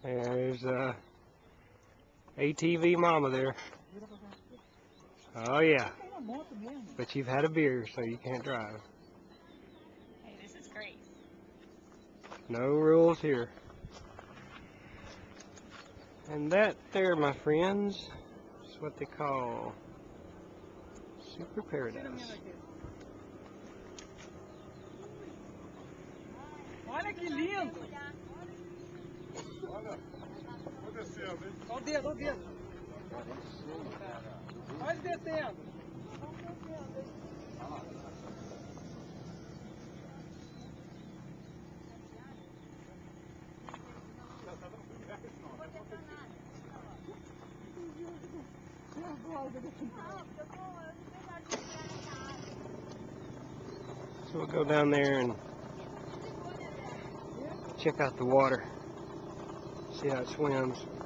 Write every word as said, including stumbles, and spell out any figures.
There's uh, A T V Mama there. Oh yeah. But you've had a beer, so you can't drive. Hey, this is great. No rules here. And that there, my friends, is what they call Super Paradise. Olha que lindo! Olha, vou descendo, hein? Olha o dedo, olha o dedo. Olha ele descendo. So we'll go down there and check out the water, see how it swims.